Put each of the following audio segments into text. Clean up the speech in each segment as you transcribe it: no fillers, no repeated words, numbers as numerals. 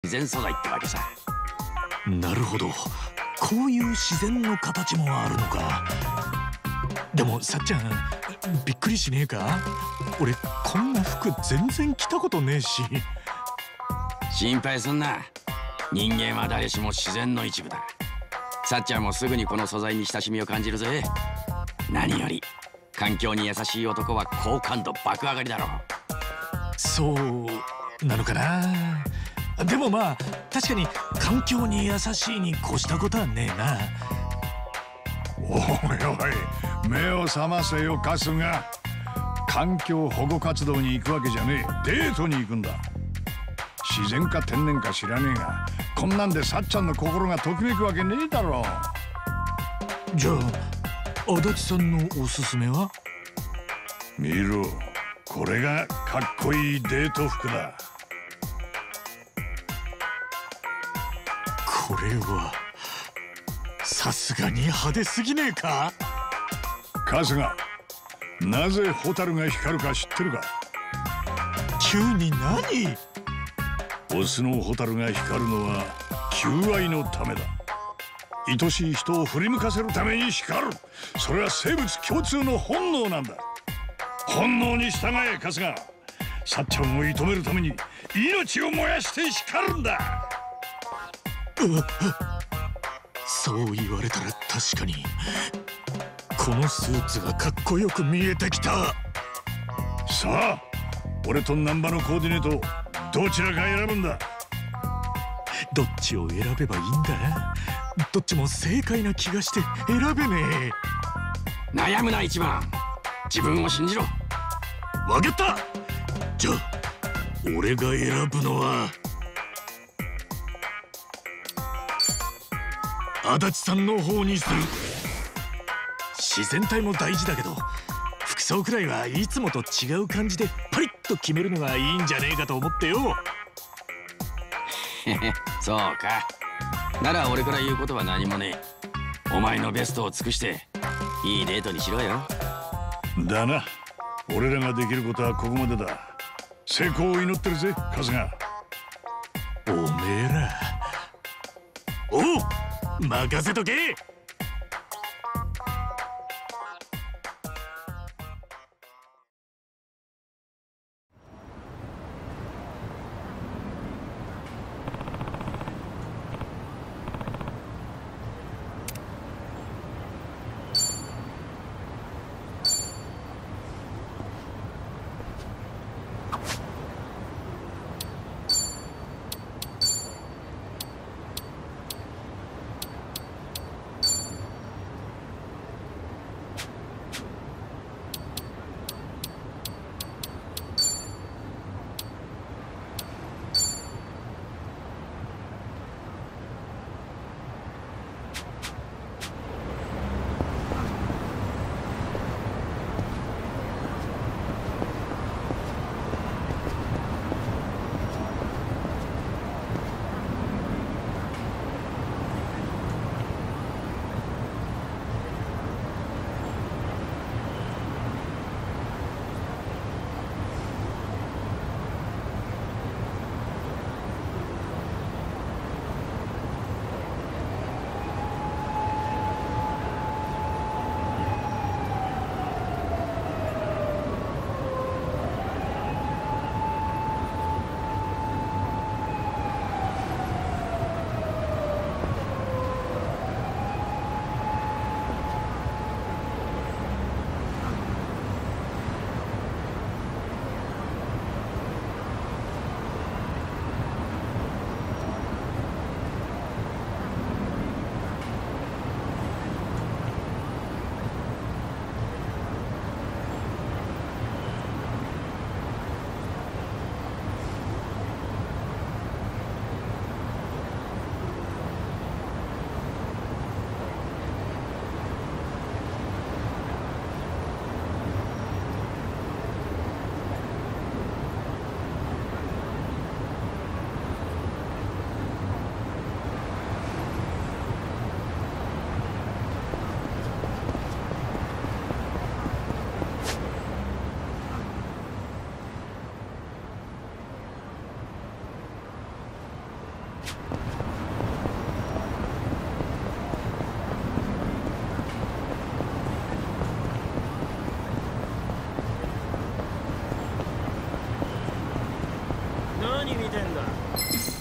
自然素材ってわけさ。 なるほど、こういう自然の形もあるのか。でもさっちゃん、びっくりしねえか？俺こんな服全然着たことねえし。 心配すんな。人間は誰しも自然の一部だ。さっちゃんもすぐにこの素材に親しみを感じるぜ。何より環境に優しい男は好感度爆上がりだろう。 そうなのかな。でもまあ確かに環境に優しいに越したことはねえな。 おいおい、目を覚ませよ春日。環境保護活動に行くわけじゃねえ、デートに行くんだ。自然か天然か知らねえが、こんなんでさっちゃんの心がときめくわけねえだろ。 じゃあ足立さんのおすすめは？ 見ろ、これがかっこいいデート服だ。 これはさすがに派手すぎねえか？ 春日、なぜホタルが光るか知ってるか？ 急に何？ オスのホタルが光るのは求愛のためだ。愛しい人を振り向かせるために光る。それは生物共通の本能なんだ。本能に従え春日。さっちゃんを射止めるために命を燃やして光るんだ。 そう言われたら確かにこのスーツがかっこよく見えてきた。 さあ、俺と難波のコーディネートどちらか選ぶんだ。 どっちを選べばいいんだ？どっちも正解な気がして選べねえ。悩むな一番、自分を信じろ。 わかった。じゃあ俺が選ぶのは足立さんの方にする。自然体も大事だけど、服装くらいはいつもと違う感じでパリッと決めるのがいいんじゃねえかと思ってよ。 そうか。なら俺から言うことは何もねえ。お前のベストを尽くしていいデートにしろよ。 だな。俺らができることはここまでだ。成功を祈ってるぜ春日。 おめえら、おう、任せとけ。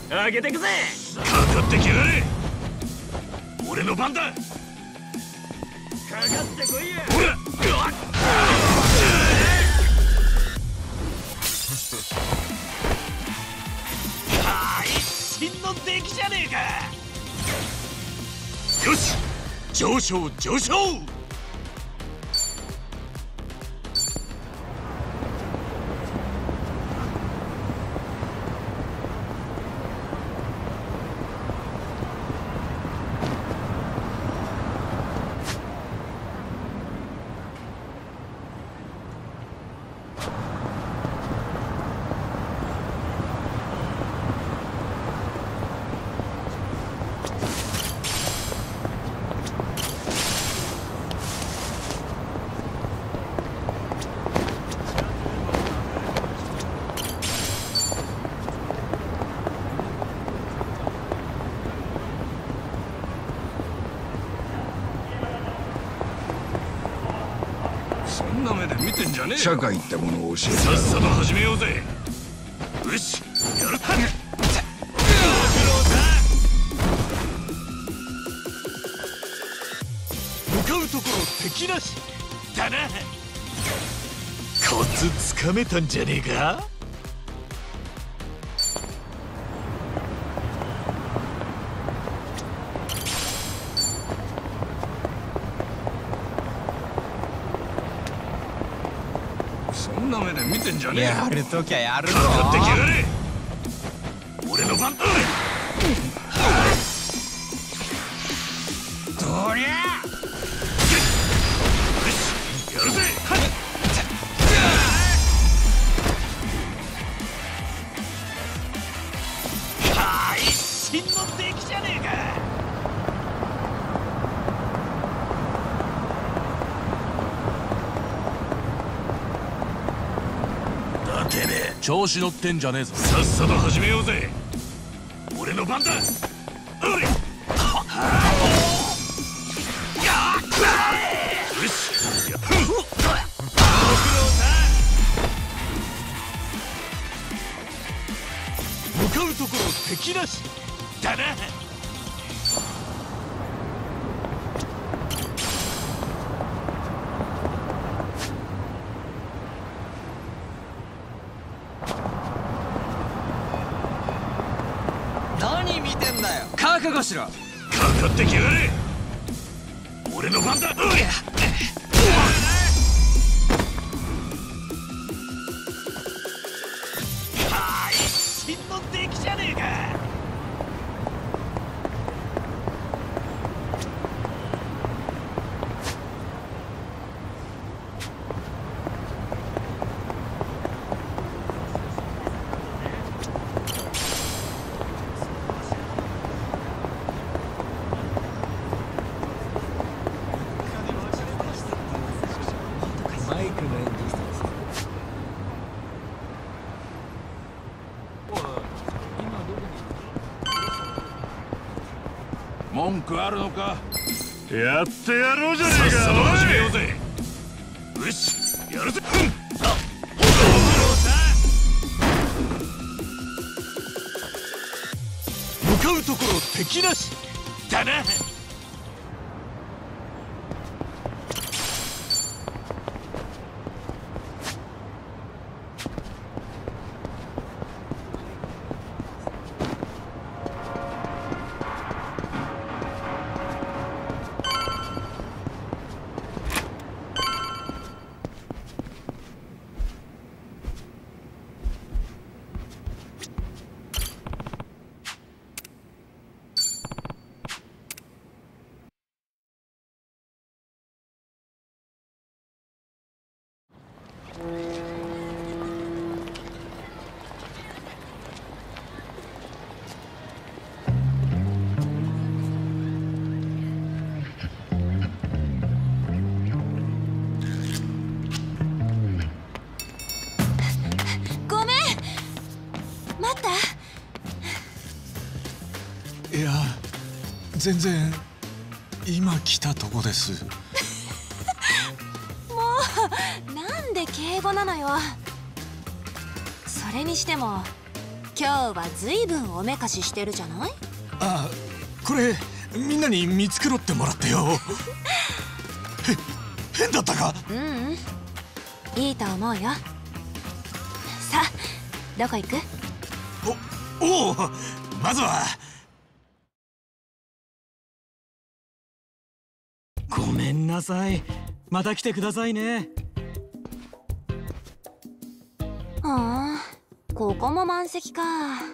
上げてくぜ。 かかってきやがれ。俺の番だ。 かかってこいや。 ほら。 真の出来じゃねえか。 よし、上昇上昇。 そんな目で見てんじゃねえよ。 社会ってものを教えて。さっさと始めようぜ。よし、やる。 向かうところ敵なしだな。コツつかめたんじゃねえか。 そんな目で見てんじゃねえよ。 やるときゃやるぞ。 かかってきやがれ。俺の番だ。 どりゃ。 よし、やるぜ。 真の出来じゃねえか。 だてめえ、 調子乗ってんじゃねえぞ。 さっさと始めようぜ。俺の番だ。おれ。よし。 向かうところ敵なしだな。 何見てんだよ。 覚悟しろ。 かかってきやがれ。俺の番だ。おりゃ。 真の出来じゃねえか。 マイクの演技してます。 文句あるのか。 やってやろうじゃねえか。さっさと始めようぜ。よし、やるぜ。 向かうところ敵なしだな。 ごめん。待った。 いや、全然今来たとこです。 もうなんで敬語なのよ。それにしても今日はずいぶんおめかししてるじゃない？ あ、これみんなに見繕ってもらってよ。変だったか？ うん、いいと思うよ。さあ、どこ行く？ おお、まずは。 ごめんなさい。また来てくださいね。 ああ、ここも満席か。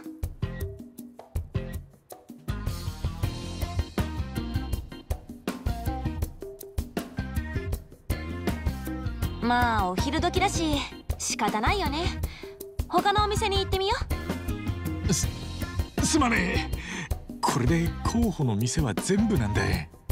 まあお昼時だし仕方ないよね。他のお店に行ってみよう。すまねえ。これで候補の店は全部なんだ。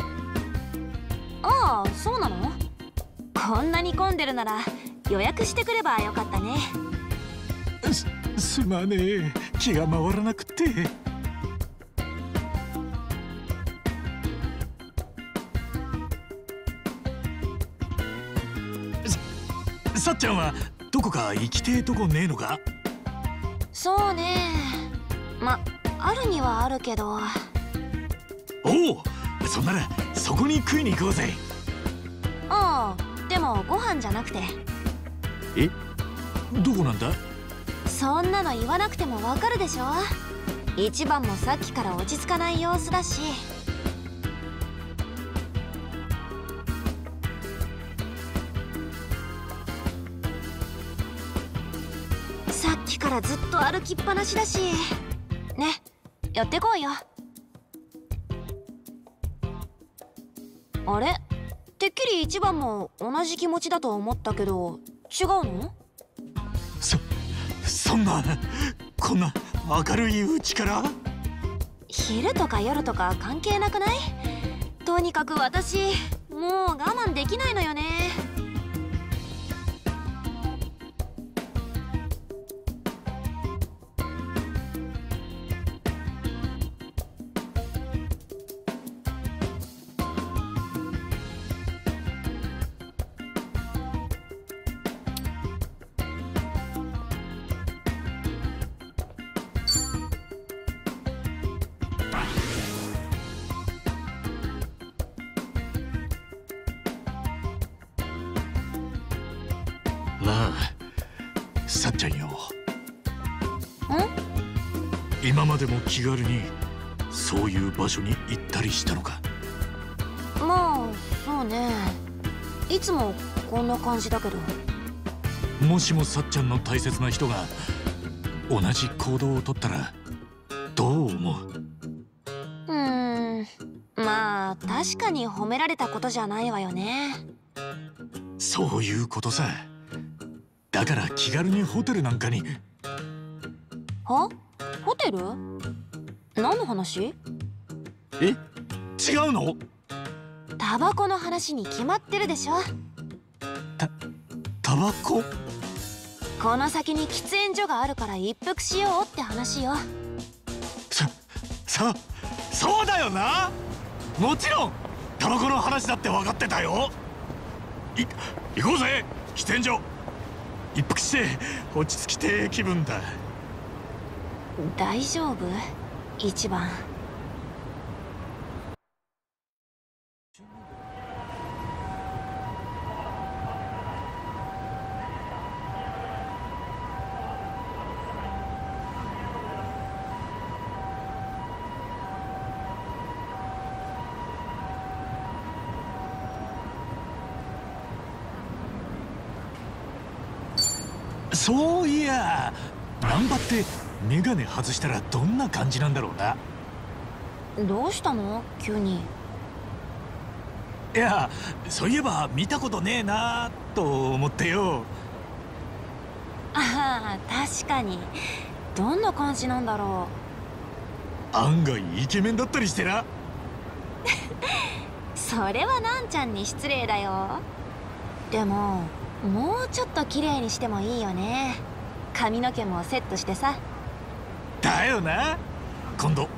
ああ、そうなの？こんなに混んでるなら予約してくればよかったね。 すまねえ、気が回らなくって。さっちゃんはどこか行きてえとこねえのか？ そうね、あるにはあるけど。 おお、そんならそこに食いに行こうぜ。 ああ、でもご飯じゃなくて。 え、どこなんだ？ そんなの言わなくてもわかるでしょ。一番もさっきから落ち着かない様子だし。さっきからずっと歩きっぱなしだしね。寄ってこうよ。あれ、てっきり一番も同じ気持ちだと思ったけど違うの？ そんな、こんな明るいうちから？ 昼とか夜とか関係なくない？とにかく私もう我慢できないのよね。 さっちゃんよ。今までも気軽にそういう場所に行ったりしたのか？ まあそうね、いつもこんな感じだけど。 もしもさっちゃんの大切な人が同じ行動をとったらどう思う？ まあ確かに褒められたことじゃないわよね。 そういうことさ。だから気軽にホテルなんかに。 は？ホテル？何の話？ え？違うの？ タバコの話に決まってるでしょ。 タバコ？ この先に喫煙所があるから一服しようって話よ。 そうだよな。もちろんタバコの話だって分かってたよ。行こうぜ、喫煙所。一服して落ち着きて気分だ。 大丈夫？一番。 そういや、難波ってメガネ外したらどんな感じなんだろうな。 どうしたの急に？ いや、そういえば見たことねえなと思ってよ。 ああ、確かに。どんな感じなんだろう。案外イケメンだったりしてな。 それはなんちゃんに失礼だよ。でももうちょっと綺麗にしてもいいよね。髪の毛もセットしてさ。 だよな。今度